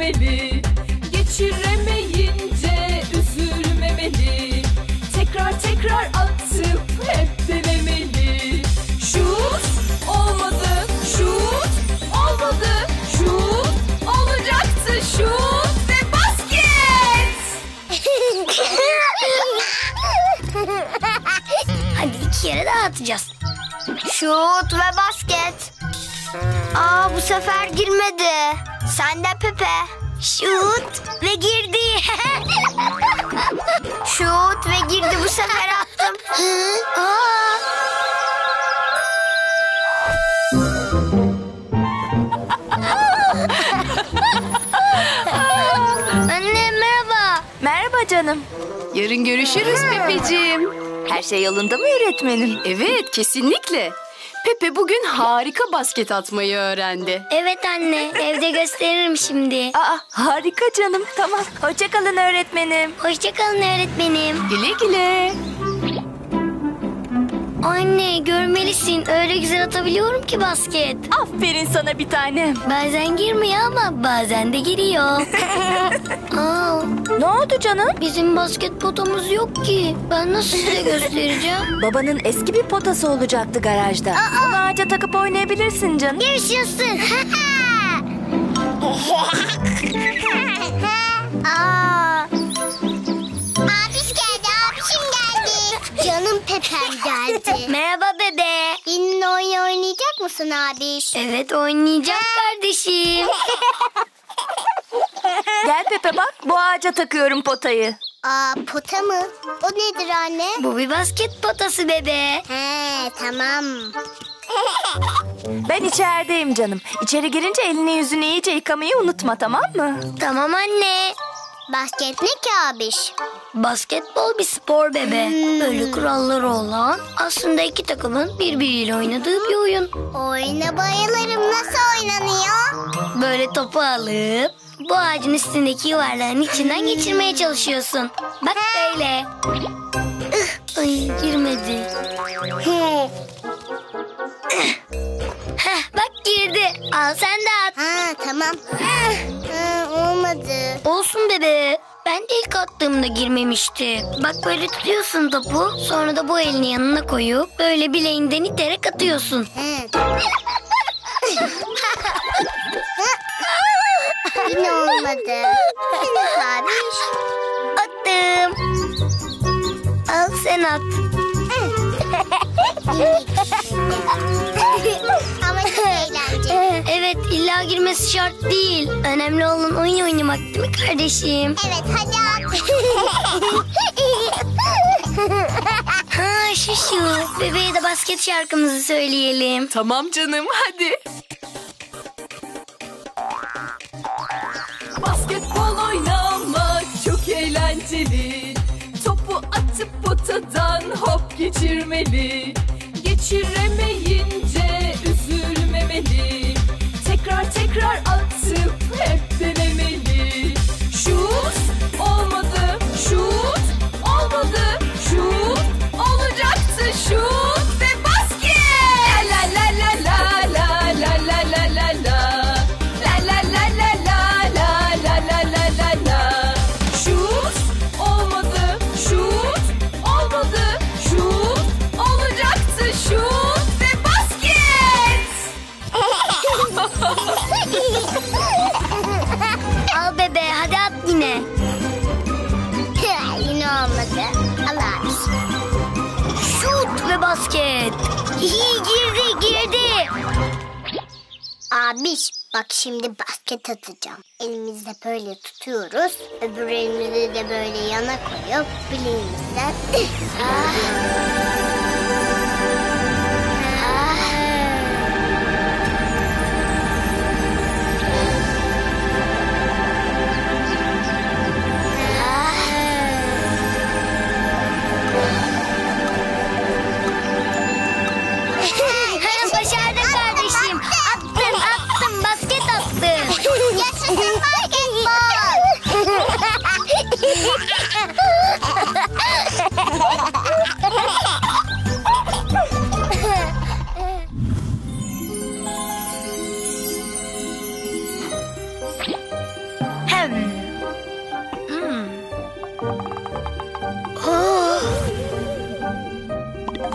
geçirmeli. Geçiremeyince üzülmemeli. Tekrar tekrar atıp hep denemeli. Şut olmadı, şut olmadı, şut olacaktı, şut ve basket. Hadi 2 kere daha atacağız. Şut ve basket. Aa, bu sefer girmedi. Sen de Pepe. Şut ve girdi. Şut ve girdi, bu sefer attım. Aa. Anne merhaba. Merhaba canım. Yarın görüşürüz Pepeciğim. Her şey yolunda mı öğretmenim? Evet, kesinlikle. Pepe bugün harika basket atmayı öğrendi. Evet anne, evde gösteririm şimdi. Aa, harika canım. Tamam. Hoşça kalın öğretmenim. Hoşçakalın öğretmenim. Güle güle. Anne görmelisin, öyle güzel atabiliyorum ki basket. Aferin sana bir tanem. Bazen girmiyor ama bazen de giriyor. Aa, Ne oldu canım? bizim basket potamız yok ki. Ben nasıl size göstereceğim? Babanın eski bir potası olacaktı garajda. Onu ağaca takıp oynayabilirsin canım. Yaşasın. Aa. Abiş geldi, abişim geldi. Canım Pepem geldi. Merhaba bebe. Benimle oyun oynayacak mısın abiş? Evet oynayacağım kardeşim. Gel Pepe bak, bu ağaca takıyorum potayı. Aa, pota mı? O nedir anne? Bu bir basket potası bebe. He, tamam. Ben içerideyim canım. İçeri girince elini yüzünü iyice yıkamayı unutma, tamam mı? Tamam anne. Basket ne ki abiş? Basketbol bir spor bebe. Böyle kuralları olan, aslında iki takımın birbiriyle oynadığı bir oyun. Oyuna bayılırım. Nasıl oynanıyor? Böyle topu alıp bu ağacın üstündeki yuvarlağın içinden geçirmeye çalışıyorsun. Bak böyle. Ay girmedi. Heh, bak girdi. Al sen de at. Ha, tamam. Olmadı. Olsun bebe. Ben de ilk attığımda girmemişti. Bak böyle tutuyorsun topu. Sonra da bu elini yanına koyup böyle bileğinden iterek atıyorsun. Yine olmadı. Abiş. Attım. Al sen at. Ama çok eğlenceli. Evet illa girmesi şart değil. Önemli olan oyun oynamak değil mi kardeşim? Evet, hadi at. Ha şu. Bebeğe de basket şarkımızı söyleyelim. Tamam canım, hadi. Basketbol oynamak çok eğlenceli. Topu atıp potadan hop geçirmeli. Geçiremeyince üzülmemeli. Tekrar tekrar atıp hep denemeli. Şut olmadı, şut olmadı, şut olacaktı, şut ve basket. La la la la la la la la la la. La la la la la la la la la la la. Şut olmadı, şut olmadı, şut olacaktı, şut ve basket. Al bebe hadi at yine. Yine olmadı. Al abiş. Şut ve basket. girdi. Abiş, bak şimdi basket atacağım. Elimizde böyle tutuyoruz. Öbür elimizi de böyle yana koyup bileğimizden. Başardın kardeşim. Attım basket attım. Yaşasın basketbol.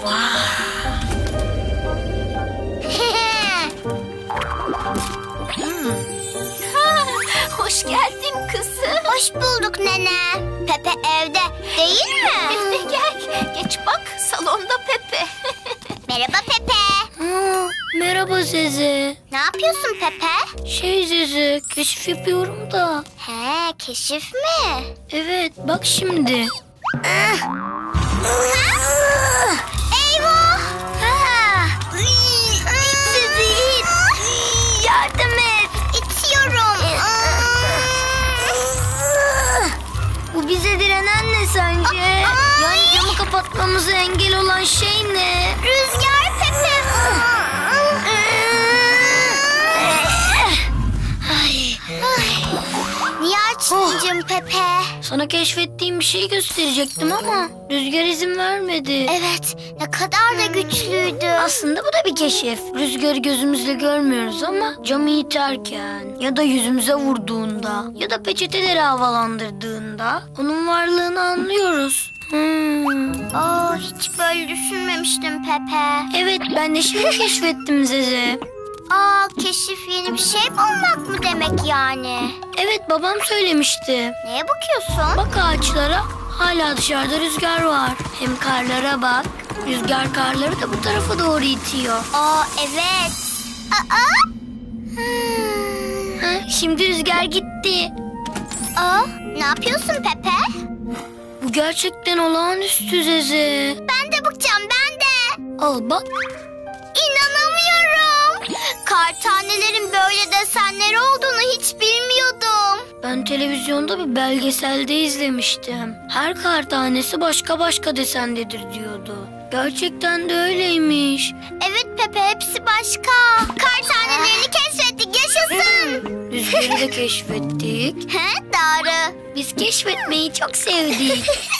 Hoş geldin kızım. Hoş bulduk nene. Pepe evde değil mi? Evde gel. Geç bak, salonda Pepe. Merhaba Pepe. Merhaba Zeze. Ne yapıyorsun Pepe? Zeze, keşif yapıyorum da. He, keşif mi? Evet, bak şimdi. Eyvah! İt sizi it. Yardım et. İtiyorum. Bu bize direnen ne sence? Yani camı kapatmamıza engel olan şey ne? Rüzgar Pepe. Niye açmayacağım Pepe? Sana keşfettiğim bir şey gösterecektim ama Rüzgar izin vermedi. Evet, ne kadar da güçlüydü. Aslında bu da bir keşif. Rüzgarı gözümüzle görmüyoruz ama camı iterken ya da yüzümüze vurduğunda ya da peçeteleri havalandırdığında onun varlığını anlıyoruz. Hiç böyle düşünmemiştim Pepe. Evet, ben de şimdi keşfettim Zeze. Keşif yeni bir şey bulmak mı demek yani? Evet, babam söylemişti. Neye bakıyorsun? Bak ağaçlara, hala dışarıda rüzgar var. Hem karlara bak. Rüzgar karları da bu tarafa doğru itiyor. Evet. Şimdi rüzgar gitti. Ne yapıyorsun Pepe? Bu gerçekten olağanüstü Zeze. Ben de bakacağım, ben de. Al bak. İnanamıyorum. Kar tanelerin böyle desenleri olduğunu hiç bilmiyordum. Ben televizyonda bir belgeselde izlemiştim. Her kar tanesi başka başka desendedir diyordu. Gerçekten de öyleymiş. Evet Pepe, hepsi başka. Kar tanelerini keşfettik, yaşasın. Rüzgarı da keşfettik. Doğru. Biz keşfetmeyi çok sevdik.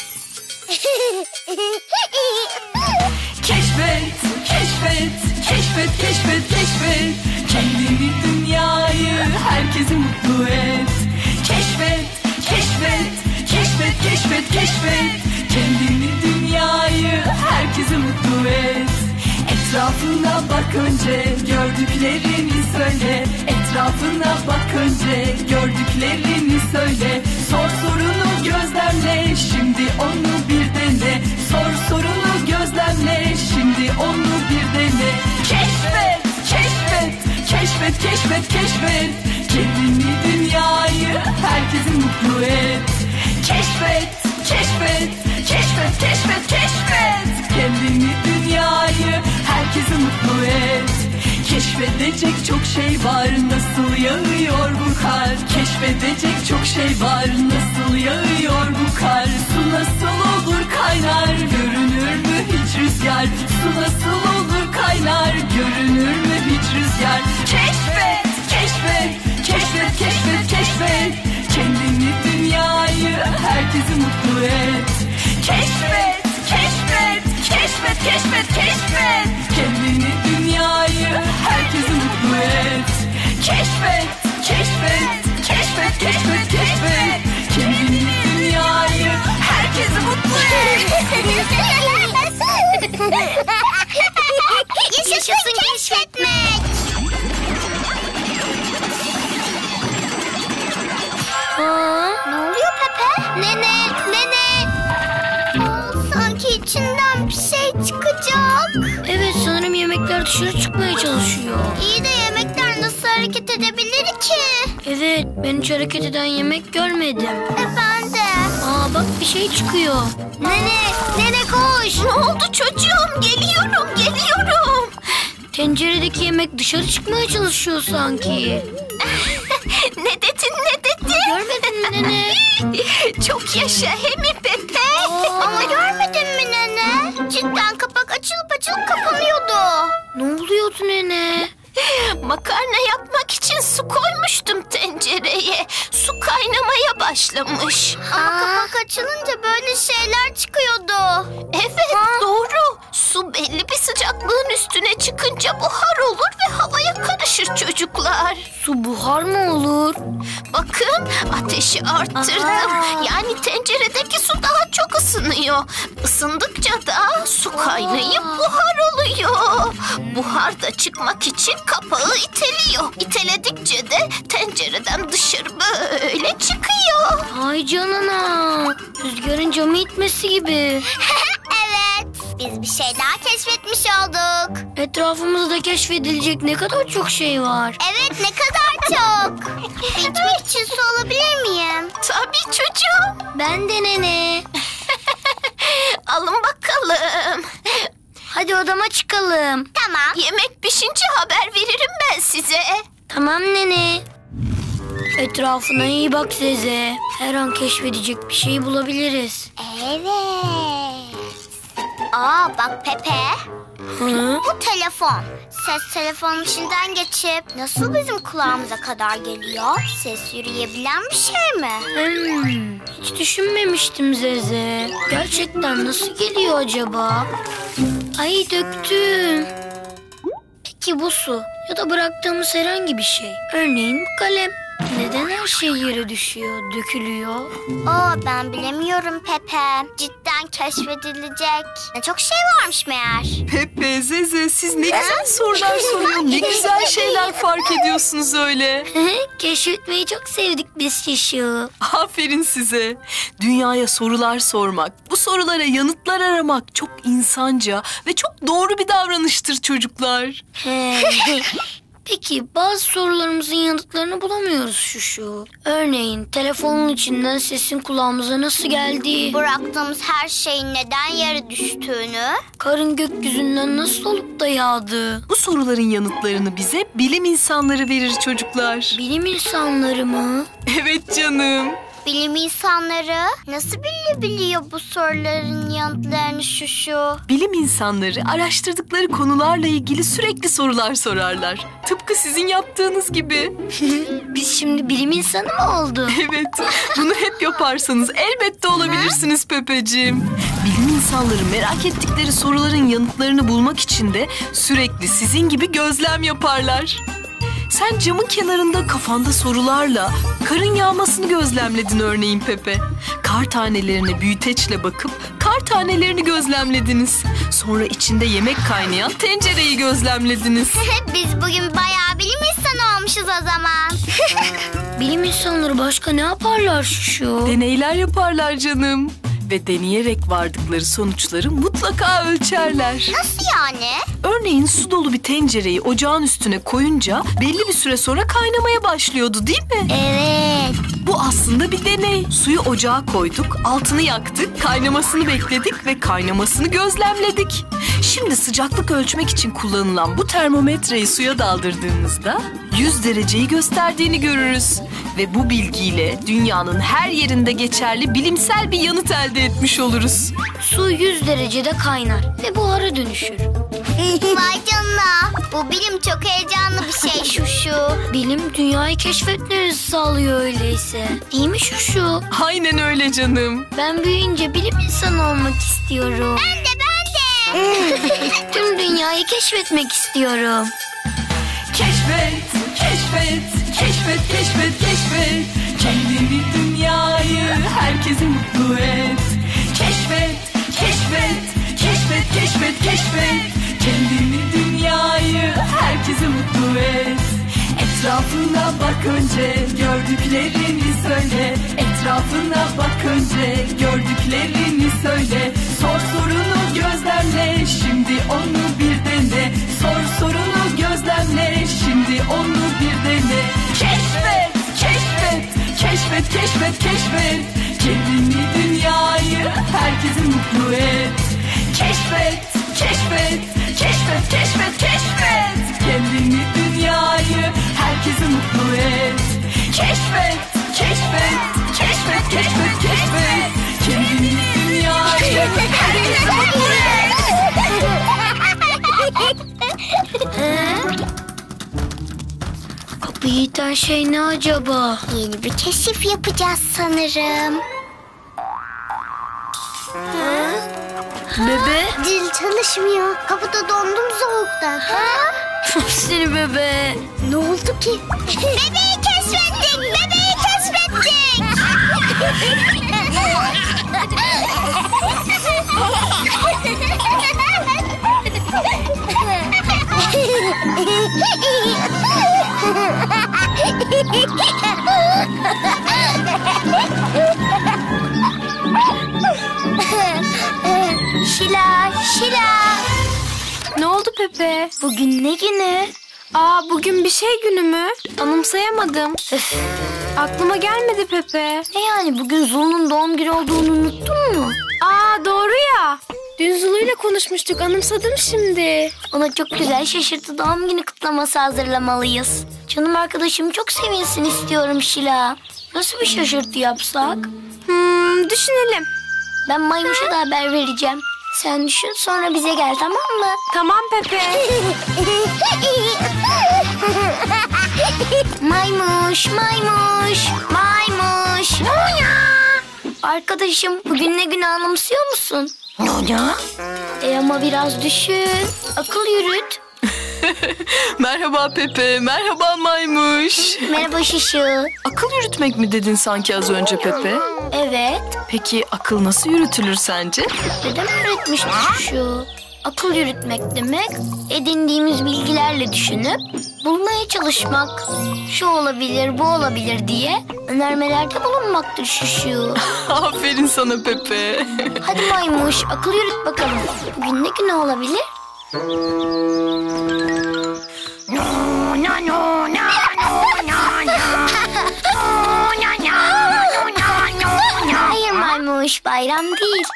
Keşfet, keşfet, keşfet, keşfet, keşfet. Kendini, dünyayı, herkesi mutlu et. Keşfet, keşfet, keşfet, keşfet, keşfet. Kendini, dünyayı, herkesi mutlu et. Etrafına bak önce, gördüklerini söyle. Etrafına bak önce, gördüklerini söyle. Sor sorunu gözlemle, şimdi onu bir dene. Sor sorunu gözlemle, şimdi onu bir dene. Keşfet, keşfet, keşfet, keşfet, keşfet. Kendini, dünyayı, herkesi mutlu et. Keşfet, keşfet, keşfet, keşfet, keşfet. Kendini, dünyayı, herkesi mutlu et. Keşfedecek çok şey var, nasıl yağıyor bu kar. Keşfedecek çok şey var, nasıl yağıyor bu kar. Su nasıl olur kaynar, görünür mü hiç rüzgar. Su nasıl olur kaynar, görünür mü hiç rüzgar. Keşfet, keşfet, keşfet, keşfet, keşfet. Kendini, dünyayı, herkesi mutlu et. Keşfet, keşfet, keşfet, keşfet, keşfet. Kendini, dünyayı, herkesi mutlu et. Keşfet, keşfet, keşfet, keşfet, keşfet. Kendini, dünyayı, herkesi mutlu et. Yaşasın keşfetmek. Ne oluyor Pepe? Nene. Sanki içinden bir şey çıkacak. Evet, sanırım yemekler dışarı çıkmaya çalışıyor. İyi de yemekler nasıl hareket edebilir ki? Evet, ben hiç hareket eden yemek görmedim. Ben de. Bak bir şey çıkıyor. Nene koş. Ne oldu çocuğum? Geliyorum. Tenceredeki yemek dışarı çıkmaya çalışıyor sanki. Ne dedin? Görmedin mi nene? Çok yaşa he mi Pepe? Ama görmedin mi nene? Cidden kapak açılıp kapanıyordu. Ne oluyordu nene? Makarna yapmak için su koymuştum tencereye. Su kaynamaya başlamış. Ama kapak açılınca böyle şeyler çıkıyordu. Evet doğru. Su Su belli bir sıcaklığın üstüne çıkınca buhar olur ve havaya karışır çocuklar. Su buhar mı olur? Bakın ateşi arttırdım. Yani tenceredeki su daha çok ısınıyor. Isındıkça da su kaynayıp buhar oluyor. Buhar da çıkmak için kapağı iteliyor. İteledikçe de tencereden dışarı böyle çıkıyor. Ay canına. Rüzgarın camı itmesi gibi. Evet, biz bir şey daha keşfetmiş olduk. Etrafımızda keşfedilecek ne kadar çok şey var. Evet, ne kadar çok. İçmek için su alabilir miyim? Tabii çocuğum. Ben de nene. Alın bakalım. Hadi odama çıkalım. Tamam. Yemek pişince haber veririm ben size. Tamam nene. Etrafına iyi bak Zeze. Her an keşfedecek bir şey bulabiliriz. Evet. Aa, bak Pepe. Hı? Bu telefon. Ses telefonun içinden geçip nasıl bizim kulağımıza kadar geliyor? Ses yürüyebilen bir şey mi? Hiç düşünmemiştim Zeze. Gerçekten nasıl geliyor acaba? Ay döktüm. Peki bu su ya da bıraktığımız herhangi bir şey. Örneğin bu kalem. Neden her şey yere düşüyor, dökülüyor? Ben bilemiyorum Pepe. Cidden keşfedilecek ne çok şey varmış meğer. Pepe, Zeze siz ne güzel sorular soruyor. Ne güzel şeyler fark ediyorsunuz öyle. Keşfetmeyi çok sevdik biz Şişu. Aferin size. Dünyaya sorular sormak, bu sorulara yanıtlar aramak çok insanca ve çok doğru bir davranıştır çocuklar. Peki bazı sorularımızın yanıtlarını bulamıyoruz Şuşu. Örneğin telefonun içinden sesin kulağımıza nasıl geldiği, Bıraktığımız her şeyin neden yere düştüğünü. karın gökyüzünden nasıl olup da yağdığı. Bu soruların yanıtlarını bize bilim insanları verir çocuklar. Bilim insanları mı? Evet canım. Bilim insanları nasıl bilebiliyor bu soruların yanıtlarını Şuşu? Bilim insanları araştırdıkları konularla ilgili sürekli sorular sorarlar. Tıpkı sizin yaptığınız gibi. Biz şimdi bilim insanı mı olduk? Evet, bunu hep yaparsanız elbette olabilirsiniz Pepeciğim. Bilim insanları merak ettikleri soruların yanıtlarını bulmak için de sürekli sizin gibi gözlem yaparlar. Sen camın kenarında kafanda sorularla karın yağmasını gözlemledin örneğin Pepe. Kar tanelerine büyüteçle bakıp kar tanelerini gözlemlediniz. Sonra içinde yemek kaynayan tencereyi gözlemlediniz. Biz bugün bayağı bilim insanı olmuşuz o zaman. Bilim insanları başka ne yaparlar Şuşu? Deneyler yaparlar canım. Ve deneyerek vardıkları sonuçları mutlaka ölçerler. Nasıl yani? Örneğin su dolu bir tencereyi ocağın üstüne koyunca belli bir süre sonra kaynamaya başlıyordu değil mi? Evet. Bu aslında bir deney. Suyu ocağa koyduk, altını yaktık, kaynamasını bekledik ve kaynamasını gözlemledik. Şimdi sıcaklık ölçmek için kullanılan bu termometreyi suya daldırdığımızda 100 dereceyi gösterdiğini görürüz. Ve bu bilgiyle dünyanın her yerinde geçerli bilimsel bir yanıt elde etmiş oluruz. Su 100 derecede kaynar ve buhara dönüşür. Vay canına. Bu bilim çok heyecanlı bir şey Şuşu. Bilim dünyayı keşfetmemizi sağlıyor öyleyse. Değil mi Şuşu? Aynen öyle canım. Ben büyüyünce bilim insanı olmak istiyorum. Ben de. Tüm dünyayı keşfetmek istiyorum. Keşfet, keşfet, keşfet, keşfet, keşfet. Kendini, dünyayı, herkesi mutlu et. Keşfet, keşfet, keşfet, keşfet, keşfet. Kendini, dünyayı, herkesi mutlu et. Etrafına bak önce, gördüklerini söyle. Etrafına bak önce, gördüklerini söyle. Sor sorunu gözlemle, şimdi onu bir dene. Sor sorunu gözlemle, şimdi onu bir dene. Keşfet, keşfet, keşfet, keşfet, keşfet. Kendini, dünyayı, herkesi mutlu et. Keşfet, keşfet, keşfet, keşfet, keşfet. Kendini, dünyayı, herkesi mutlu et. Keşfet, keşfet, keşfet, keşfet, keşfet. Kendini, dünyayı, herkesi mutlu et. Kapıyı iten şey ne acaba? Yeni bir keşif yapacağız sanırım. Bebe. Dil çalışmıyor. Kapıda dondum soğuktan. Seni bebe. Ne oldu ki? Bebeği keşfettik. Bebeği keşfettik. Şila. Ne oldu Pepe? Bugün ne günü? Bugün bir şey günü mü? Anımsayamadım. Aklıma gelmedi Pepe. Ne yani bugün Zulu'nun doğum günü olduğunu unuttun mu? Doğru ya. Dün Zulu'yla konuşmuştuk. Anımsadım şimdi. Ona çok güzel şaşırtı doğum günü kutlaması hazırlamalıyız. Canım arkadaşım çok sevinsin istiyorum Şila. Nasıl bir şaşırtı yapsak? Düşünelim. Ben Maymuş'a da haber vereceğim. Sen düşün sonra bize gel, tamam mı? Tamam Pepe. Maymuş. Arkadaşım bugün ne günü anımsıyor musun? Ama biraz düşün. Akıl yürüt. Merhaba Pepe, merhaba Maymuş. Merhaba Şişu. Akıl yürütmek mi dedin sanki az önce Pepe? Evet. Peki akıl nasıl yürütülür sence? Dedem öğretmişti Şişu. Akıl yürütmek demek edindiğimiz bilgilerle düşünüp bulmaya çalışmak. Şu olabilir, bu olabilir diye önermelerde bulunmaktır Şişu. Aferin sana Pepe. Hadi Maymuş, akıl yürüt bakalım. Bugün ne günü olabilir? Hayır Maymuş, bayram değil.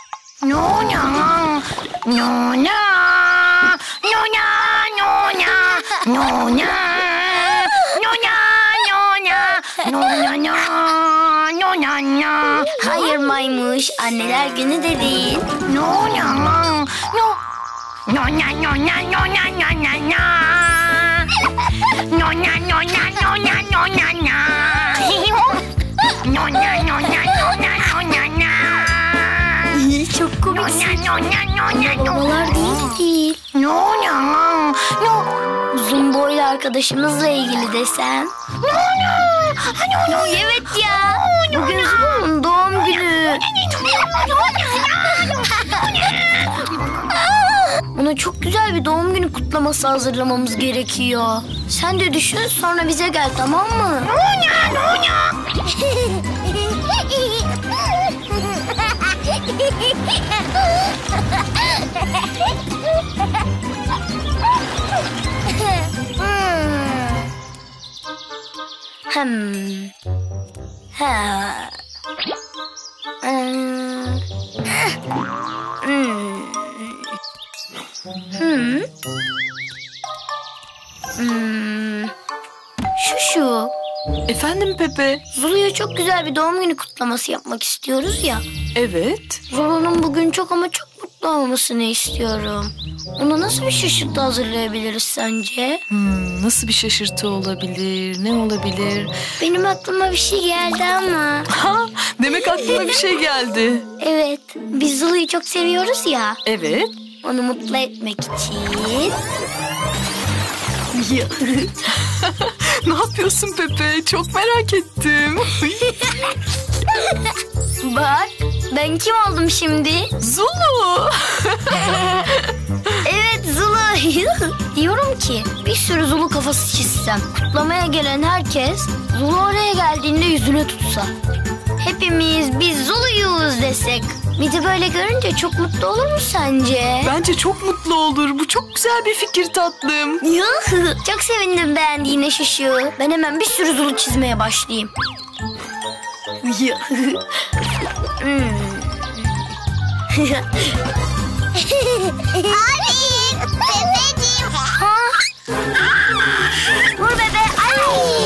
Hayır Maymuş, anneler günü de değil. Çok komiksin. Babalar değil. Uzun boylu arkadaşımızla ilgili desem. Evet ya. Bugün Zulu'nun doğum günü. Ona çok güzel bir doğum günü kutlaması hazırlamamız gerekiyor. Sen de düşün sonra bize gel, tamam mı? Şu. Efendim Pepe? Zulu'ya çok güzel bir doğum günü kutlaması yapmak istiyoruz ya. Evet. Zulu'nun bugün çok ama çok mutlu olmasını istiyorum. Ona nasıl bir şaşırtı hazırlayabiliriz sence? Nasıl bir şaşırtı olabilir? Ne olabilir? Benim aklıma bir şey geldi ama. Demek aklına bir şey geldi. Evet, biz Zulu'yu çok seviyoruz ya. Evet. Onu mutlu etmek için. Ne yapıyorsun Pepe? Çok merak ettim. Bak, ben kim oldum şimdi? Zulu. Evet, Zulu. Diyorum ki bir sürü Zulu kafası çizsem. Kutlamaya gelen herkes Zulu oraya geldiğinde yüzüne tutsa. Hepimiz biz Zuluyuz desek. Bir de böyle görünce çok mutlu olur mu sence? Bence çok mutlu olur. Bu çok güzel bir fikir tatlım. Çok sevindim beğendiğine Şuşu. Ben hemen bir sürü Zulu çizmeye başlayayım. Abi, Pepeciğim. Vur bebe. Ay.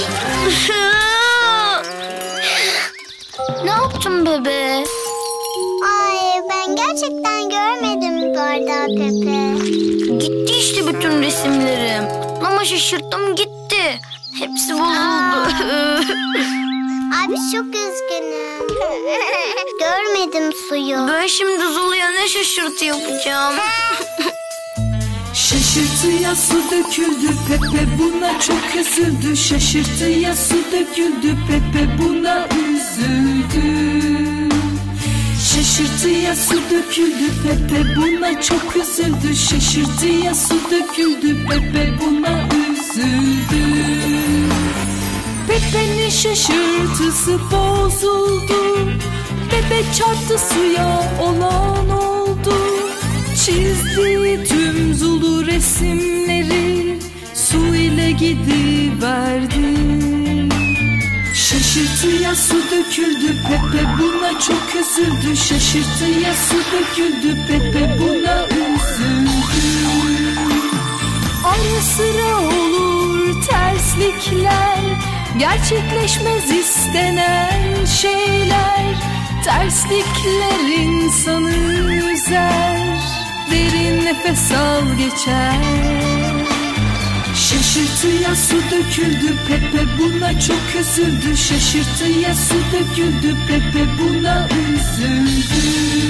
Ne yaptın bebe? Ay, ben gerçekten görmedim bardağı Pepe. Gitti işte bütün resimlerim. Ama şaşırttım gitti. Hepsi bozuldu. Abi çok üzgünüm. Görmedim suyu. Ben şimdi Zulu'ya ne şaşırtı yapacağım. Şaşırtıya su döküldü, Pepe buna çok üzüldü. Şaşırtıya su döküldü, Pepe buna üzüldü. Şaşırtıya su döküldü, Pepe buna çok üzüldü. Şaşırtıya su döküldü, Pepe buna üzüldü. Pepe'nin şaşırtısı bozuldu. Pepe çarptı suya, olan oldu. Çizdi tüm Zulu resimleri, su ile gidiverdi. Şaşırtıya su döküldü, Pepe buna çok üzüldü. Şaşırtıya su döküldü, Pepe buna üzüldü. Ara sıra olur terslikler, gerçekleşmez istenen şeyler. Terslikler insanı üzer, derin nefes al geçer. Şaşırtıya su döküldü, Pepe buna çok üzüldü. Şaşırtıya su döküldü, Pepe buna üzüldü.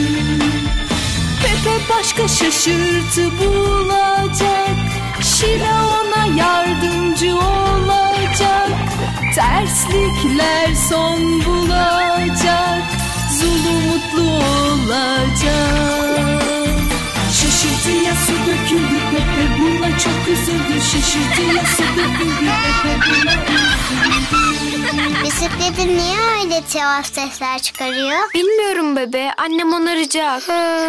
Pepe başka şaşırtı bulacak, Şila ona yardımcı olacak. Terslikler son bulacak, Zulu mutlu olacak. Şaşırtıya su döküldü, Pepe buna çok üzüldü. Şaşırtıya su döküldü, Pepe buna üzüldü. Bisikletin niye öyle tuhaf sesler çıkarıyor? Bilmiyorum bebe. Annem onaracak.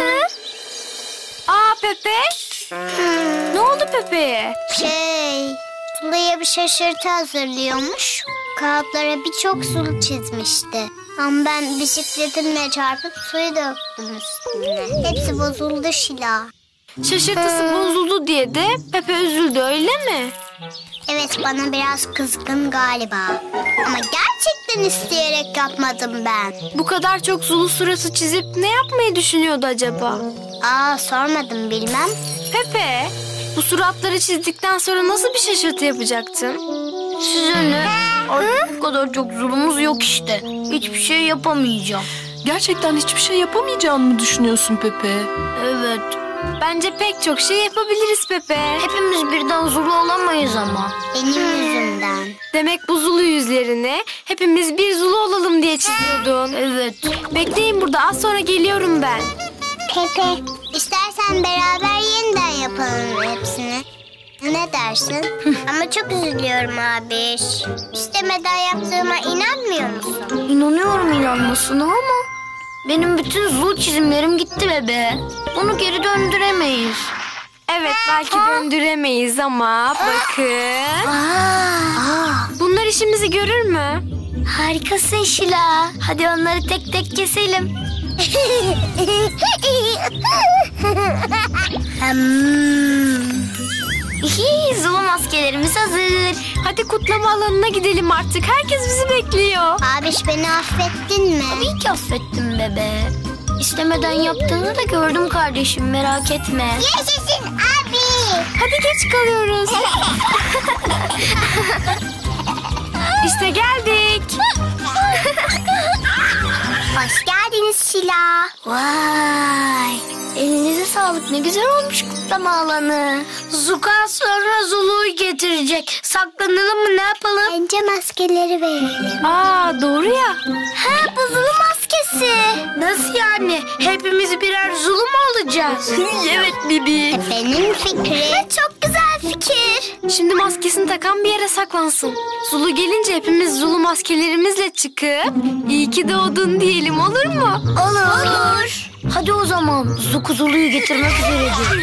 Aa Pepe. Ne oldu Pepe'ye? Sulu'ya bir şaşırtı hazırlıyormuş. Kağıtlara birçok sulu çizmişti. Ama ben bisikletimle çarpıp suyu döktüm üstüne. Hepsi bozuldu Şila. Şaşırtısı bozuldu diye de Pepe üzüldü öyle mi? Evet, bana biraz kızgın galiba. Ama gerçekten isteyerek yapmadım ben. Bu kadar çok Zulu suratı çizip ne yapmayı düşünüyordu acaba? Sormadım, bilmem. Pepe, bu suratları çizdikten sonra nasıl bir şaşırtı yapacaktın? Size ne? Artık bu kadar çok Zulu'muz yok işte. Hiçbir şey yapamayacağım. Gerçekten hiçbir şey yapamayacağını mı düşünüyorsun Pepe? Evet. Bence pek çok şey yapabiliriz Pepe. Hepimiz birden Zulu olamayız ama. Benim yüzümden. Demek bu Zulu yüzlerini hepimiz bir Zulu olalım diye çiziyordun. Evet. Bekleyin burada, az sonra geliyorum ben. Pepe, istersen beraber yeniden yapalım hepsini. Ne dersin? Ama çok üzülüyorum abi. İstemeden yaptığıma inanmıyor musun? İnanıyorum inanmasına ama benim bütün Zulu çizimlerim gitti bebe. Bunu geri döndüremeyiz. Evet, belki döndüremeyiz ama bakın. Bunlar işimizi görür mü? Harikasın Şila. Hadi onları tek tek keselim. Zulu maskelerimiz hazır. Hadi kutlama alanına gidelim artık. Herkes bizi bekliyor. Abiş, beni affettin mi? Tabii ki affettim bebe. İstemeden yaptığını da gördüm kardeşim, merak etme. Yaşasın abi. Hadi geç kalıyoruz. İşte geldik. Hoş geldiniz Şila. Vay! Elinize sağlık, ne güzel olmuş kutlama alanı. Zuka sonra Zulu'yu getirecek. Saklanalım mı, ne yapalım? Bence maskeleri verelim. Aa, doğru ya. Ha, bu Zulu maskesi. Nasıl yani? Hepimiz birer Zulu mu olacağız? Evet Bibi. Benim fikri. Çok güzel fikir. Şimdi maskesini takan bir yere saklansın. Zulu gelince hepimiz Zulu maskelerimizle çıkıp iyi ki doğdun diyelim, olur mu? Olur. Hadi o zaman Zuku Zulu'yu getirmek üzeredir.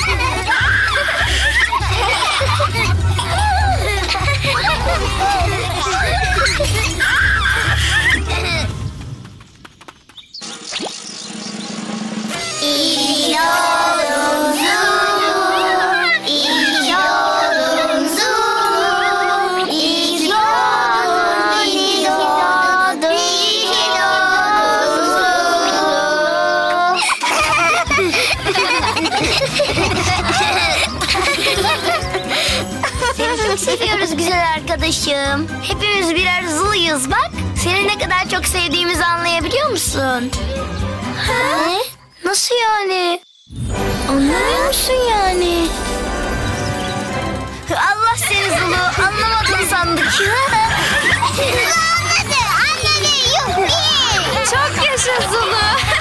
İyi oldun Zulu, iyi oldun Zulu, iyi oldun, iyi oldun, iyi oldun Zulu. Seni çok seviyoruz güzel arkadaşım. Hepimiz birer Zulu'yuz bak. Seni ne kadar çok sevdiğimizi anlayabiliyor musun? Ne? Nasıl yani? Anlamıyor musun yani? Allah seni Zulu, anlamadın sandık. Anladı, yuppi. Çok yaşa Zulu.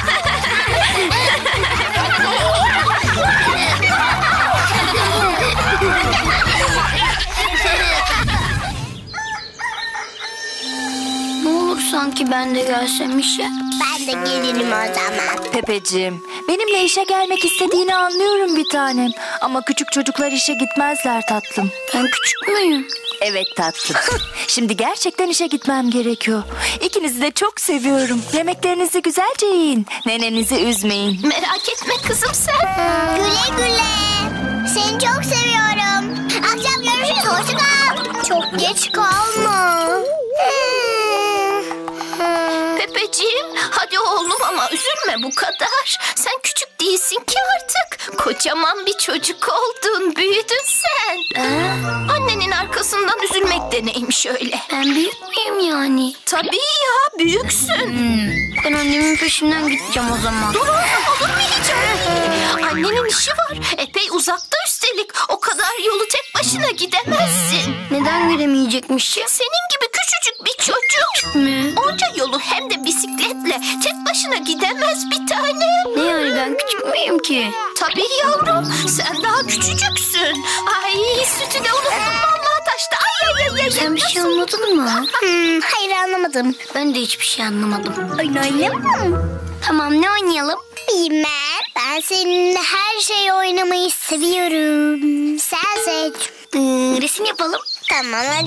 Ne olur sanki ben de gelsem işe. Ben de gelirim o zaman. Pepeciğim, benimle işe gelmek istediğini anlıyorum bir tanem. Ama küçük çocuklar işe gitmezler tatlım. Ben küçük müyüm? Evet tatlım. Şimdi gerçekten işe gitmem gerekiyor. İkinizi de çok seviyorum. Yemeklerinizi güzelce yiyin. Nenenizi üzmeyin. Merak etme kızım sen. Güle güle. Seni çok seviyorum. Akşam görüşürüz. Hoşça kal. Çok geç kalma. Pepeciğim hadi oğlum ama üzülme bu kadar. Sen küçük değilsin ki artık. Kocaman bir çocuk oldun, büyüdün sen. Annenin arkasından üzülmek de neymiş öyle? Ben büyük müyüm yani? Tabii ya, büyüksün. Ben annemin peşinden gideceğim o zaman. Dur oğlum, olur mu hiç öyle? Annenin işi var. Epey uzakta üstelik. O kadar yolu tek başına gidemezsin. Neden gidemeyecekmişim? Senin gibi küçücük bir çocuk. Onca yolu hem de bisikletle tek başına gidemez bir tane. Ne yani, ben küçük müyüm ki? Tabii yavrum, sen daha küçücüksün. Ay sütü de unuttum vallahi taştı. Ay. Sen bir şey anladın mı? Hayır anlamadım. Ben de hiçbir şey anlamadım. Oyun oynayalım. Tamam, ne oynayalım? Bilmem. Ben seninle her şeyi oynamayı seviyorum. Sen seç. Resim yapalım. Tamam hadi.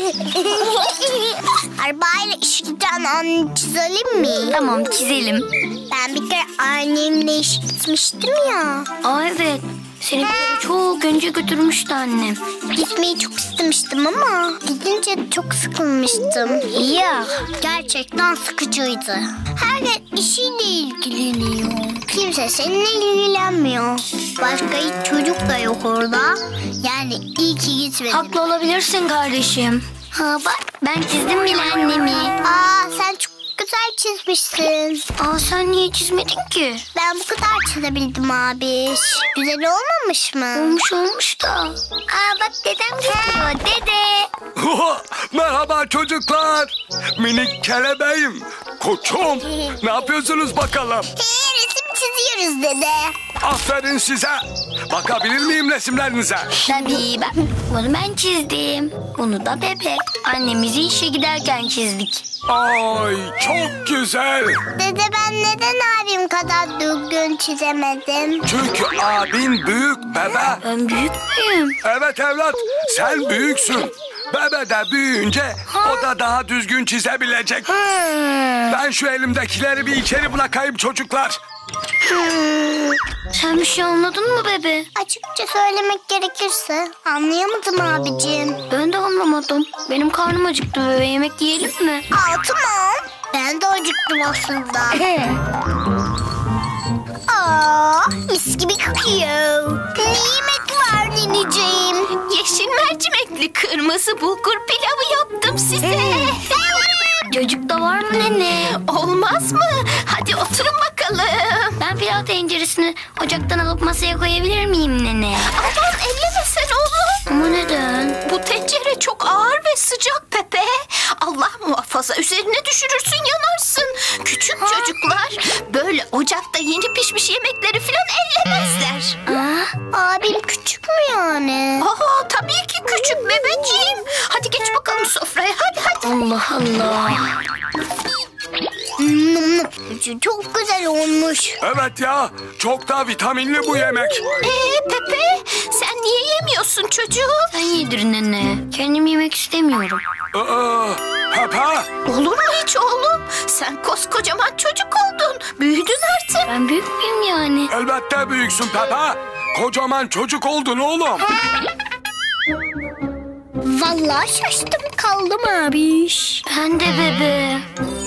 Arabayla işe giden anne çizelim mi? Tamam, çizelim. Ben bir kere annemle işe gitmiştim ya. Aa evet. Seni bir kere çok önce götürmüştü annem. Gitmeyi çok istemiştim ama gidince çok sıkılmıştım. Ya. Gerçekten sıkıcıydı. Herkes işiyle ilgileniyor. Kimse seninle ilgilenmiyor. Başka hiç çocuk da yok orada. Yani iyi ki gitmedim. Haklı olabilirsin kardeşim. Ha bak, ben çizdim bile annemi. Aa sen çok güzel çizmişsin. Aa sen niye çizmedin ki? Ben bu kadar çizebildim abi. Güzel olmamış mı? Olmuş da. Aa bak, dedem geliyor, dede. Merhaba çocuklar. Minik kelebeğim. Koçum. Ne yapıyorsunuz bakalım? Resim çiziyoruz dede. Aferin size. Bakabilir miyim resimlerinize? Tabii bak, bunu ben çizdim. Bunu da bebek. Annemizi işe giderken çizdik. Ay çok güzel. Dede ben neden abim kadar düzgün çizemedim? Çünkü abin büyük bebe. Ben büyük müyüm? Evet evlat, sen büyüksün. Bebe de büyüyünce o da daha düzgün çizebilecek. Ben şu elimdekileri bir içeri bırakayım çocuklar. Sen bir şey anladın mı bebe? Açıkça söylemek gerekirse anlayamadım abicim. Ben de anlamadım. Benim karnım acıktı bebe, yemek yiyelim mi? Aa tamam. Ben de acıktım aslında. Aa mis gibi kokuyor. Ne yemek var nineciğim? Yeşil mercimekli kırmızı bulgur pilavı yaptım size. Çocuk da var mı nene? Olmaz mı? Hadi oturun bakalım. Ben pilav tenceresini ocaktan alıp masaya koyabilir miyim nene? Aman elleme sen oğlum. Ama neden? Bu tencere çok ağır ve sıcak Pepe. Allah muhafaza, üzerine düşürürsün yanarsın. Küçük çocuklar böyle ocakta yeni pişmiş yemekleri falan ellemezler. Abim küçük mü yani? Aa, tabii ki küçük bebeciğim. Hadi geç bakalım sofraya, hadi. Allah Allah. Çok güzel olmuş. Evet ya, çok da vitaminli bu yemek. Pepe, sen niye yemiyorsun çocuğum? Sen yedir nene. Kendim yemek istemiyorum. Pepe. Olur mu hiç oğlum? Sen koskocaman çocuk oldun. Büyüdün artık. Ben büyük müyüm yani? Elbette büyüksün Pepe. Kocaman çocuk oldun oğlum. Vallahi şaştım kaldım abiş. Ben de bebe.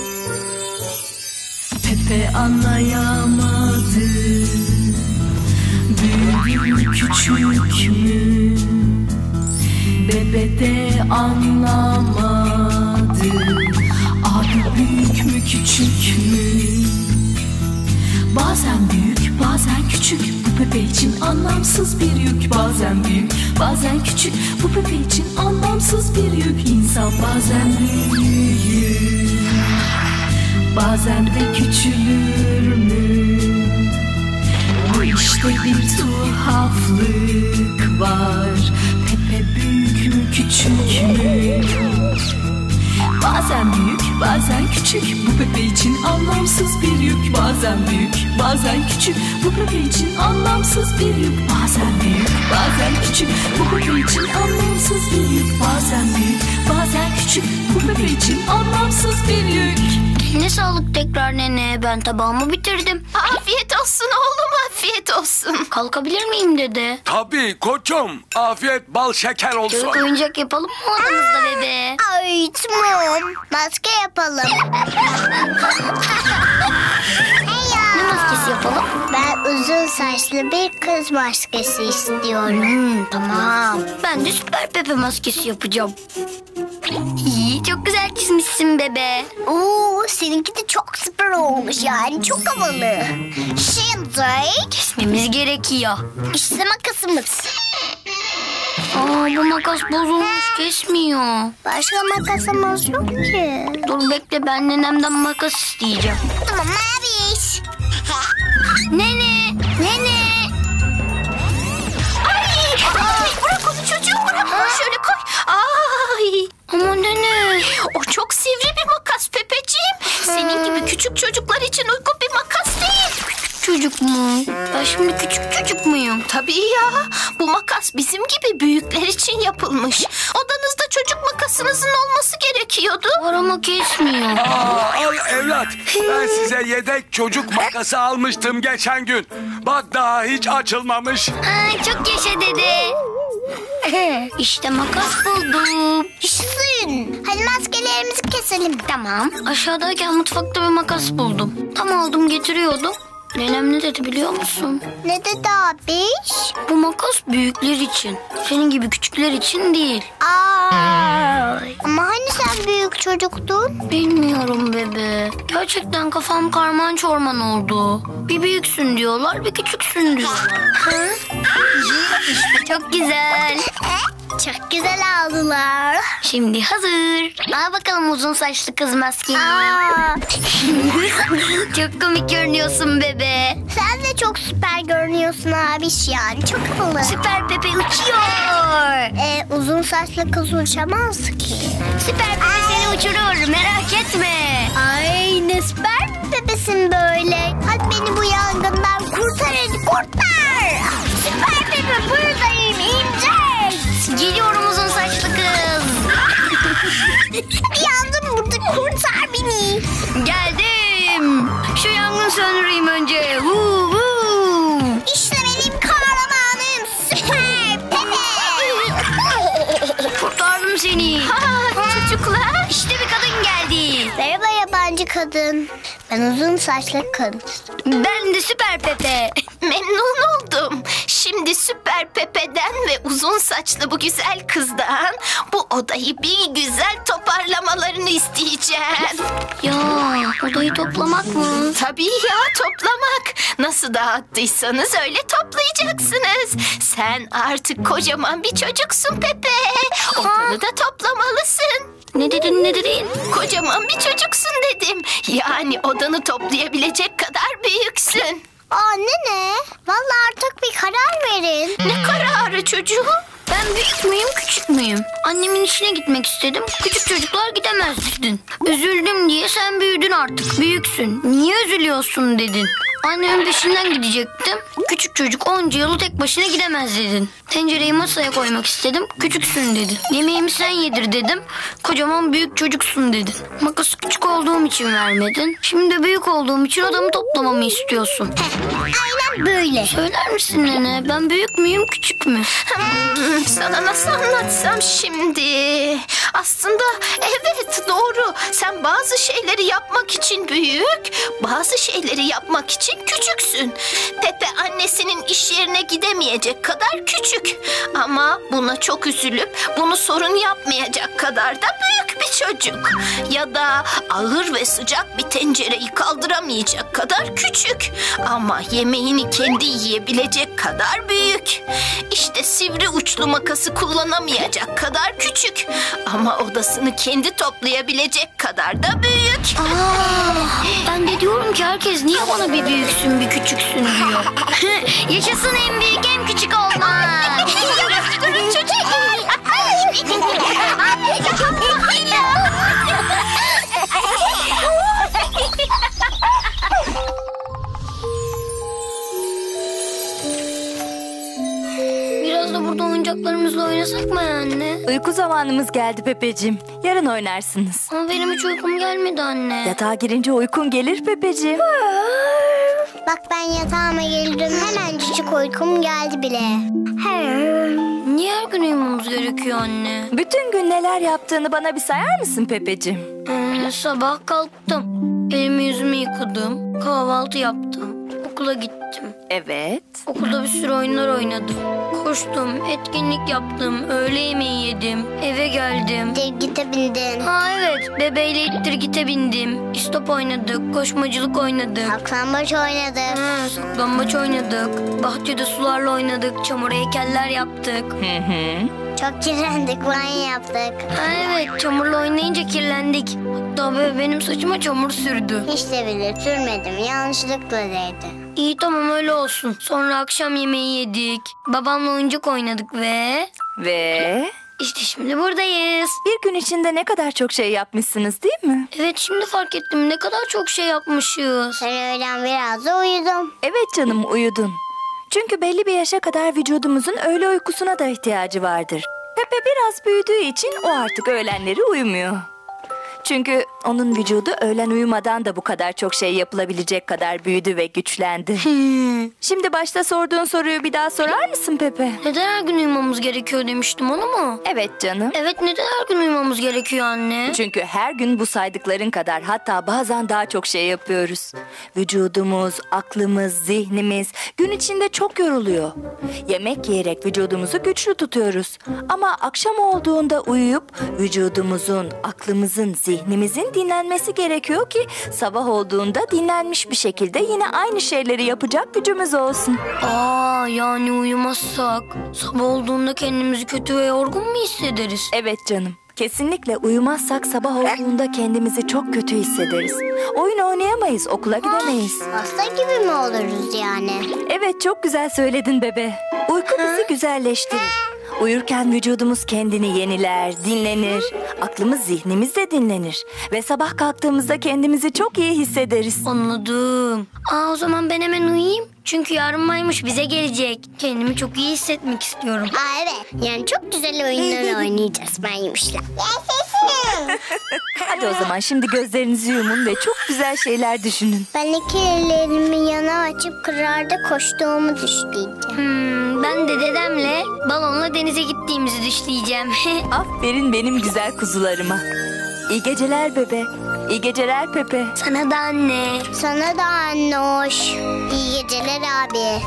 Pepe anlayamadı. Büyük mü küçük mü? Bebe de anlamadı. Abi anlamsız bir yük. Bazen büyük, bazen küçük, bu Pepe için anlamsız bir yük. İnsan bazen büyür, bazen de küçülür mü? Bu işte bir tuhaflık var. Pepe büyük mü, küçük mü? Bazen büyük, bazen küçük, bu Pepe için anlamsız bir yük. Bazen büyük, bazen küçük, bu Pepe için anlamsız bir yük. Bazen büyük, bazen küçük, bu Pepe için anlamsız bir yük. Bazen büyük, bazen küçük, bu Pepe için anlamsız bir yük. Ne sağlık tekrar nene. Ben tabağımı bitirdim. Afiyet olsun oğlum, afiyet olsun. Kalkabilir miyim dede? Tabii koçum. Afiyet bal şeker olsun. Çocuk oyuncak yapalım mı odamızda bebe? Ay tamam. Maske yapalım. Ne maskesi yapalım? Ben uzun saçlı bir kız maskesi istiyorum. Tamam. Ben de süper Pepe maskesi yapacağım. İyi, çok güzel çizmişsin bebe. Oo, seninki de çok süper olmuş yani. Çok havalı. Şimdi Kesmemiz gerekiyor. işte makasımız. Bu makas bozulmuş, kesmiyor. Başka makasımız yok ki. Dur bekle, ben nenemden makas isteyeceğim. Tamam Maviş. Nene! Nene! Ay, bırak onu çocuğum, bırak onu, şöyle koy. Ay, Ama nene! o çok sivri bir makas Pepeciğim. Senin gibi küçük çocuklar için uygun bir makas değil. Çocuk mu? Ben şimdi küçük çocuk muyum? Tabii ya, bu makas bizim gibi büyükler için yapılmış. Odanızda çocuk makasınızın olması gerekiyordu. Var ama kesmiyor. Al evlat. Ben size yedek çocuk makası almıştım geçen gün. Bak daha hiç açılmamış. Çok yaşa dede. İşte makas buldum. Yaşasın. Hadi maskelerimizi keselim. Tamam. Aşağıdayken mutfakta bir makas buldum. Tam aldım getiriyordum. Nenem ne dedi biliyor musun? Ne dedi abiş? Bu makas büyükler için. Senin gibi küçükler için değil. Ay. Ama hani sen büyük çocuktun? Bilmiyorum bebe. Gerçekten kafam karman çorman oldu. Bir büyüksün diyorlar, bir küçüksün diyorlar. İşte çok güzel. Çok güzel aldılar. Şimdi hazır. Al bakalım uzun saçlı kız maskeyi. Çok komik görünüyorsun bebe. Sen de çok süper görünüyorsun abiş yani. Çok havalı. Süper Pepe uçuyor. Uzun saçlı kız uçamaz ki. Süper Pepe seni uçurur, merak etme. Ay ne süper bir bebesin böyle. Hadi beni bu yangından kurtar, hadi kurtar. Süper bebe buradayım, imdat. Geliyorum uzun saçlı kız. Bir yandım burada, kurtar beni. Geldim. Şu yangın söndüreyim önce. İşte benim kahramanım Süper Pepe. Kurtardım seni. Çocuklar. İşte bir kadın geldi. Merhaba yabancı kadın. Ben uzun saçlı kadın. Ben de Süper Pepe. Memnun oldum. Şimdi Süper Pepe'den ve uzun saçlı bu güzel kızdan bu odayı bir güzel toparlamalarını isteyeceğim. Ya odayı toplamak mı? Tabii ya, toplamak. Nasıl dağıttıysanız öyle toplayacaksınız. Sen artık kocaman bir çocuksun Pepe. Odanı da toplamalısın. Ne dedin? Kocaman bir çocuksun dedim. Yani odanı toplayabilecek kadar büyüksün. Nene, vallahi artık bir karar verin. Ne kararı çocuğum? Ben büyük müyüm küçük müyüm? Annemin işine gitmek istedim. Küçük çocuklar gidemez dedin. Üzüldüm diye sen büyüdün artık. Büyüksün. Niye üzülüyorsun dedin. Annemin peşinden gidecektim. Küçük çocuk onca yolu tek başına gidemez dedin. Tencereyi masaya koymak istedim. Küçüksün dedin. Yemeğimi sen yedir dedim. Kocaman büyük çocuksun dedin. Makası küçük olduğum için vermedin. Şimdi de büyük olduğum için odamı toplamamı istiyorsun. Aynen böyle. Söyler misin nene? Ben büyük müyüm küçük mü? Sana nasıl anlatsam şimdi? Aslında evet doğru. Sen bazı şeyleri yapmak için büyük, bazı şeyleri yapmak için küçüksün. Pepe annesinin iş yerine gidemeyecek kadar küçük. Ama buna çok üzülüp bunu sorun yapmayacak kadar da büyük bir çocuk. Ya da ağır ve sıcak bir tencereyi kaldıramayacak kadar küçük. Ama yemeğini kendi yiyebilecek kadar büyük. İşte sivri uçlu makası kullanamayacak kadar küçük. Ama odasını kendi toplayabilecek kadar da büyük. Ben de diyorum ki herkes niye bana bir büyüksün bir küçüksün diyor. Yaşasın en büyük en küçük olmak. Durun çocuklar. Biraz da burada oyuncaklarımızla oynasak mı anne? Uyku zamanımız geldi Pepeciğim. Yarın oynarsınız. Ama benim hiç uykum gelmedi anne. Yatağa girince uykun gelir Pepeciğim. Bak ben yatağıma geldim. Hemencik uykum geldi bile. Niye her gün uyumamız gerekiyor anne? Bütün gün neler yaptığını bana bir sayar mısın Pepeciğim? Sabah kalktım. Elimi yüzümü yıkadım. Kahvaltı yaptım. Okula gittim. Evet. Okulda bir sürü oyunlar oynadım. Koştum, etkinlik yaptım, öğle yemeği yedim, eve geldim. Gite bindin. Ha evet, bebeğiyle ittir gite bindim. İstop oynadık, koşmacılık oynadık. Saklambaç oynadık. Saklambaç oynadık. Bahçede sularla oynadık, çamur heykeller yaptık. Çok kirlendik, banyo yaptık. Ha evet, çamurla oynayınca kirlendik. Hatta benim saçıma çamur sürdü. Hiç de bile sürmedim, yanlışlıkla değdi. İyi tamam öyle olsun. Sonra akşam yemeği yedik. Babamla oyuncak oynadık Ve İşte şimdi buradayız. bir gün içinde ne kadar çok şey yapmışsınız değil mi? Evet şimdi fark ettim ne kadar çok şey yapmışız. Ben öğlen biraz da uyudum. Evet canım uyudun. Çünkü belli bir yaşa kadar vücudumuzun öğle uykusuna da ihtiyacı vardır. Pepe biraz büyüdüğü için o artık öğlenleri uyumuyor. Çünkü onun vücudu öğlen uyumadan da bu kadar çok şey yapılabilecek kadar büyüdü ve güçlendi. Şimdi başta sorduğun soruyu bir daha sorar mısın Pepe? Neden her gün uyumamız gerekiyor demiştim onu mu? Evet canım. Evet neden her gün uyumamız gerekiyor anne? Çünkü her gün bu saydıkların kadar hatta bazen daha çok şey yapıyoruz. Vücudumuz, aklımız, zihnimiz gün içinde çok yoruluyor. Yemek yiyerek vücudumuzu güçlü tutuyoruz. Ama akşam olduğunda uyuyup vücudumuzun, aklımızın, zihnimizin dinlenmesi gerekiyor ki sabah olduğunda dinlenmiş bir şekilde yine aynı şeyleri yapacak gücümüz olsun. Yani uyumazsak sabah olduğunda kendimizi kötü ve yorgun mu hissederiz? Evet canım. Kesinlikle uyumazsak sabah olduğunda kendimizi çok kötü hissederiz. Oyun oynayamayız, okula gidemeyiz. Hasta gibi mi oluruz yani? Evet çok güzel söyledin bebe. Uyku bizi güzelleştirir. Uyurken vücudumuz kendini yeniler, dinlenir. Aklımız, zihnimiz de dinlenir. Ve sabah kalktığımızda kendimizi çok iyi hissederiz. Anladım. O zaman ben hemen uyuyayım. Çünkü yarın maymuş bize gelecek. Kendimi çok iyi hissetmek istiyorum. Evet. Yani çok güzel oyunlar oynayacağız maymuşla. Yaşasın. Hadi o zaman şimdi gözlerinizi yumun ve çok güzel şeyler düşünün. Ben iki ellerimi yana açıp kırarda koştuğumu düşleyeceğim. Ben de dedemle balonla denize gittiğimizi düşleyeceğim. Aferin benim güzel kuzularıma. İyi geceler bebe. İyi geceler Pepe. Sana da anne. Sana da anne hoş. İyi geceler abi.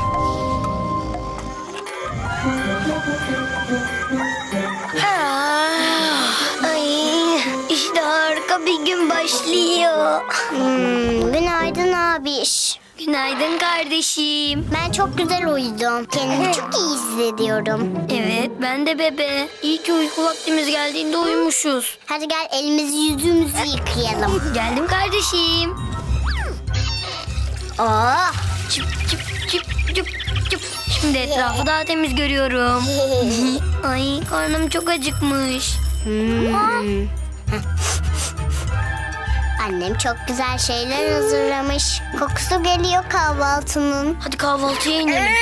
Ay, işte harika bir gün başlıyor. Günaydın abiş. Günaydın kardeşim. Ben çok güzel uyudum. Kendimi çok iyi hissediyorum. Evet ben de bebe. İyi ki uyku vaktimiz geldiğinde uyumuşuz. Hadi gel elimizi yüzümüzü yıkayalım. Geldim kardeşim. Çıp çıp çıp çıp çıp. Şimdi etrafı daha temiz görüyorum. Ay karnım çok acıkmış. Annem çok güzel şeyler hazırlamış. Kokusu geliyor kahvaltının. Hadi kahvaltıya inelim.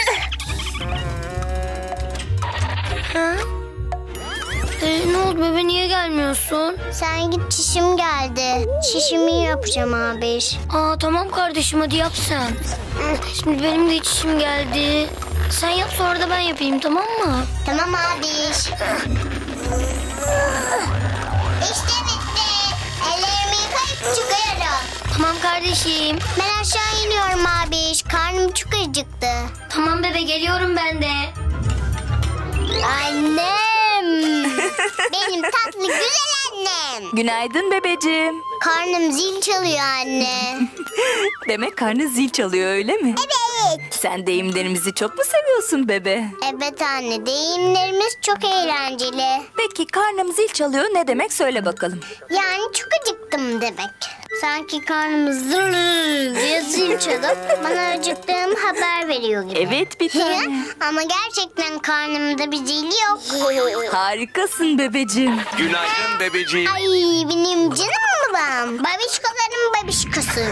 Ne oldu bebe niye gelmiyorsun? Sen git çişim geldi. Çişimi yapacağım abiş. Tamam kardeşim hadi yap sen. Şimdi benim de çişim geldi. Sen yap sonra da ben yapayım tamam mı? Tamam abiş. İşte bitti. Ellerimi yıkayıp çıkıyorum. Tamam kardeşim. Ben aşağı iniyorum abi. Karnım çok acıktı. Tamam bebe geliyorum ben de. Annem. Benim tatlı güzel annem. Günaydın bebeciğim. Karnım zil çalıyor anne. Demek karnı zil çalıyor öyle mi? Evet. Sen deyimlerimizi çok mu seviyorsun bebe? Evet anne, deyimlerimiz çok eğlenceli. Peki karnım zil çalıyor ne demek söyle bakalım. Yani çok acıktım demek. Sanki karnımız zır diye zil çalıp bana acıktığım haber veriyor gibi. Evet bir tane. Ama gerçekten karnımda bir zil yok. Harikasın bebeciğim. Günaydın bebeciğim. Ay benim canım babam. Babişkolarım babişkosu.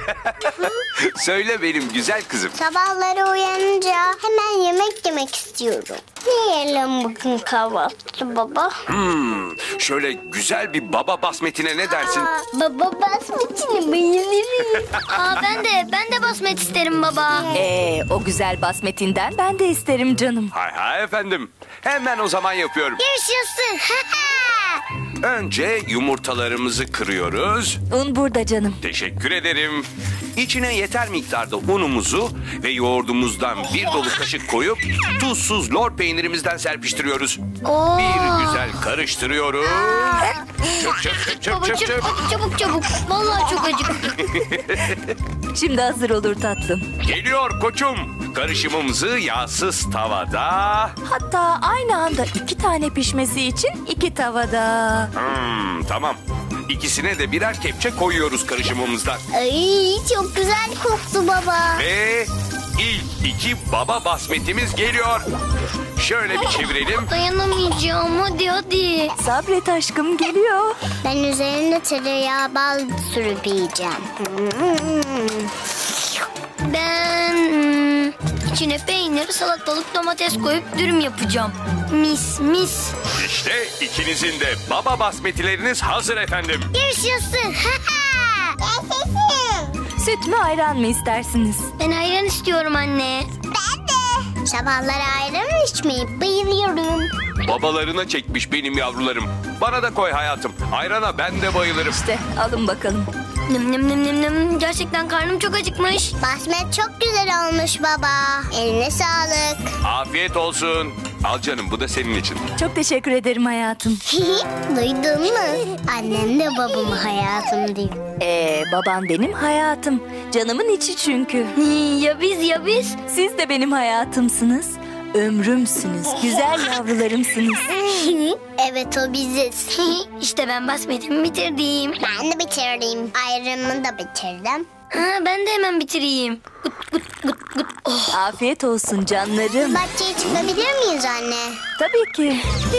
Söyle benim güzel kızım. Sabahları uyanınca hemen yemek yemek istiyorum. Ne yiyelim bugün kahvaltı baba? Şöyle güzel bir baba basmetine ne dersin? Baba basmetini bayılırım. Aa ben de basmet isterim baba. O güzel basmetinden ben de isterim canım. Hay hay efendim. Hemen o zaman yapıyorum. Yaşasın. Önce yumurtalarımızı kırıyoruz. Un burada canım. Teşekkür ederim. İçine yeter miktarda unumuzu ve yoğurdumuzdan bir dolu kaşık koyup tuzsuz lor peynirimizden serpiştiriyoruz. Bir güzel karıştırıyoruz. Çöp çöp çöp çöp Baba çöp çöp. çabuk çabuk. Vallahi çok acıktım. Şimdi hazır olur tatlım. Geliyor koçum. Karışımımızı yağsız tavada. Hatta aynı anda 2 tane pişmesi için 2 tavada. Tamam. İkisine de birer kepçe koyuyoruz karışımımızdan. Ay çok güzel koktu baba. Ve ilk 2 baba basmetimiz geliyor. Şöyle bir çevirelim. Dayanamayacağım hadi. Sabret aşkım geliyor. Ben üzerine tereyağı bal sürüp yiyeceğim. Ben içine peynir, salatalık, domates koyup dürüm yapacağım. Mis mis. İşte ikinizin de baba basmetileriniz hazır efendim. Yaşasın. Yaşasın. Süt mü ayran mı istersiniz? Ben ayran istiyorum anne. Ben de. Sabahları ayran içmeyi bayılıyorum. Babalarına çekmiş benim yavrularım. Bana da koy hayatım. Ayrana ben de bayılırım. İşte alın bakalım. Nem nem nem nem nem. Gerçekten karnım çok acıkmış. Basmet çok güzel olmuş baba. Eline sağlık. Afiyet olsun. Al canım bu da senin için. Çok teşekkür ederim hayatım. Duydun mu? Annem de babamı hayatım diyor. Baban benim hayatım. Canımın içi çünkü. Ya biz ya biz. Siz de benim hayatımsınız. Ömrümsünüz. Güzel yavrularımsınız. Evet o biziz. İşte ben basmetimi bitirdim. Ben de bitirdim. Ayranımı da bitirdim. Ha, ben de hemen bitireyim. Gut gut gut gut. Oh. Afiyet olsun canlarım. Bahçeye çıkabilir miyiz anne? Tabii ki.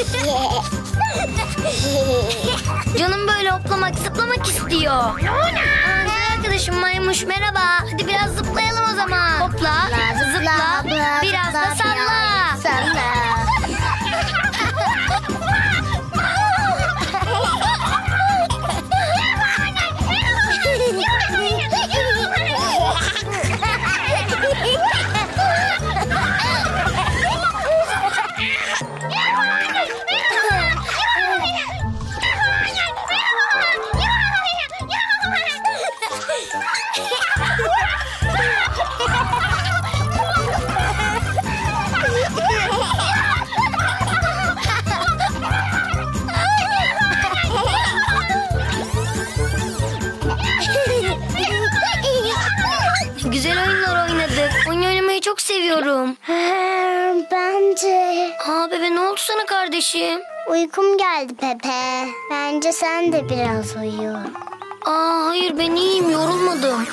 Canım böyle hoplamak zıplamak istiyor. Aa, güzel arkadaşım maymuş merhaba. Hadi biraz zıplayalım o zaman. Hopla, zıpla, biraz da salla. Salla. Güzel oyunlar oynadık. Oyun oynamayı çok seviyorum. Bence Aa bebe ne oldu sana kardeşim? uykum geldi Pepe. Bence sen de biraz uyu. Aa hayır ben iyiyim yorulmadım.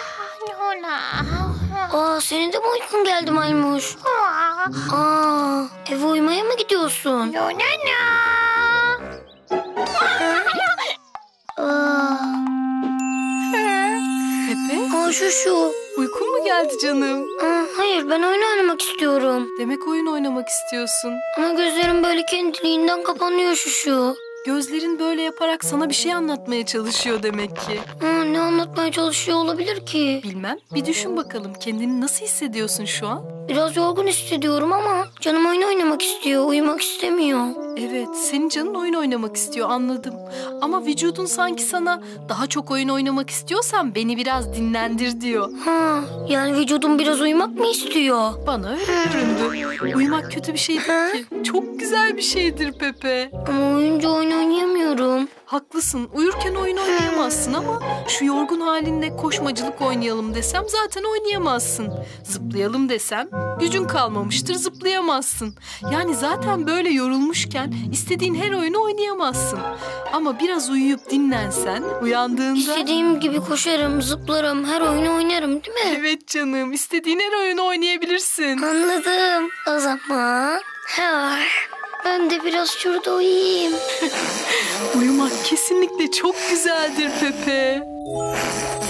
Aa senin de mi uykun geldi maymuş? Aa eve uyumaya mı gidiyorsun? Aa. Pepe, Aa şu. uykun mu geldi canım? Aa, hayır ben oyun oynamak istiyorum. Demek oyun oynamak istiyorsun. Ama gözlerim böyle kendiliğinden kapanıyor şu. Gözlerin böyle yaparak sana bir şey anlatmaya çalışıyor demek ki. Aa, Ama ne anlatmaya çalışıyor olabilir ki? Bilmem. Bir düşün bakalım. Kendini nasıl hissediyorsun şu an? Biraz yorgun hissediyorum ama canım oyun oynamak istiyor, uyumak istemiyor. Evet, senin canın oyun oynamak istiyor, anladım. Ama vücudun sanki sana daha çok oyun oynamak istiyorsan beni biraz dinlendir diyor. Ha, yani vücudum biraz uyumak mı istiyor? Bana öyle göründü. Uyumak kötü bir şey değil ki. Çok güzel bir şeydir Pepe. Ama uyuyunca oyun oynayamıyorum. Haklısın. Uyurken oyun oynayamazsın ama şu yorgun halinle koşmacılık oynayalım desem zaten oynayamazsın. Zıplayalım desem gücün kalmamıştır, zıplayamazsın. Yani zaten böyle yorulmuşken istediğin her oyunu oynayamazsın. Ama biraz uyuyup dinlensen uyandığında... İstediğim gibi koşarım, zıplarım, her oyunu oynarım değil mi? Evet canım, istediğin her oyunu oynayabilirsin. Anladım. O zaman... Ha, ben de biraz şurada uyuyayım. Uyumak kesinlikle çok güzeldir Pepe.